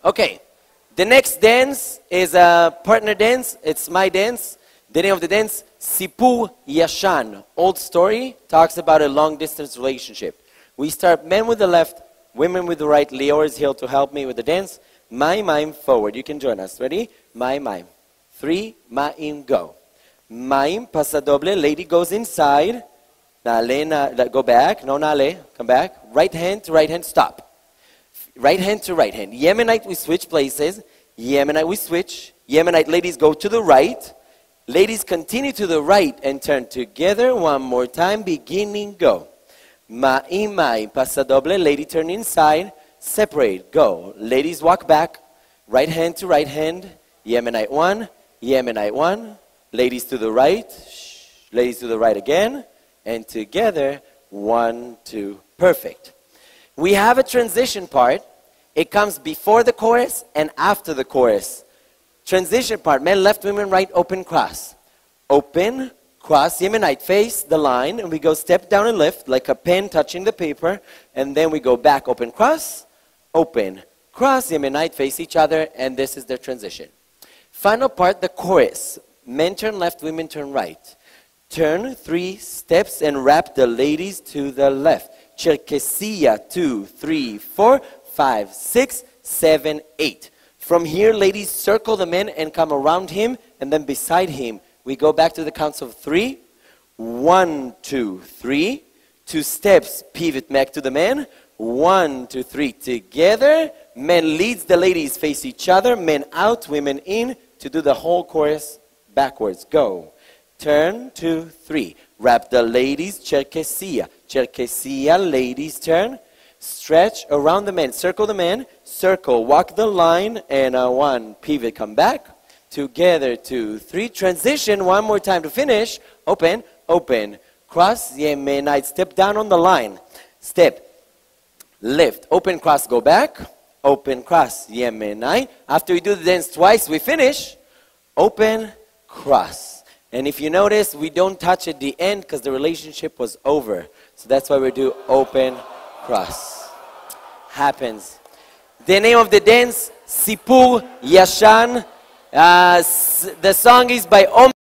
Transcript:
Okay, the next dance is a partner dance. It's my dance. The name of the dance, Sipur Yashan. Old story, talks about a long-distance relationship. We start men with the left, women with the right. Lior is here to help me with the dance. Mime, forward. You can join us. Ready? Mime. 3, mime, go. Mime, pasadoble. Lady goes inside. Nale, go back. No, nale. Come back. Right hand to right hand. Stop. Right hand to right hand. Yemenite, we switch places. Yemenite, we switch. Yemenite, ladies go to the right. Ladies continue to the right and turn together. One more time. Beginning, go. Ma'im, pasadoble. Lady turn inside. Separate, go. Ladies walk back. Right hand to right hand. Yemenite 1. Yemenite 1. Ladies to the right. Ladies to the right again. And together, 1, 2. Perfect. We have a transition part. It comes before the chorus and after the chorus. Transition part, men left, women right, open, cross. Open, cross, Yemenite face the line, and we go step down and lift, like a pen touching the paper, and then we go back, open, cross, Yemenite face each other, and this is the transition. Final part, the chorus. Men turn left, women turn right. Turn 3 steps and wrap the ladies to the left. Cherkesia, 2, 3, 4, 5, 6, 7, 8. From here, ladies circle the men and come around him, and then beside him. We go back to the counts of 3. 1, 2, 3. 2 steps, pivot back to the men. 1, 2, 3. Together, men leads the ladies face each other. Men out, women in. To do the whole chorus backwards. Go. Turn, 2, 3. Wrap the ladies, Cherkesia. Cherkesia, ladies turn. Stretch around the men. Circle the men. Circle. Walk the line. And 1. Pivot. Come back. Together. 2, 3. Transition. One more time to finish. Open. Open. Cross. Yemenite. Step down on the line. Step. Lift. Open. Cross. Go back. Open. Cross. Yemenite. After we do the dance twice, we finish. Open. Cross. And if you notice, we don't touch at the end because the relationship was over. So that's why we do open, cross. Happens. The name of the dance, Sipur Yashan. The song is by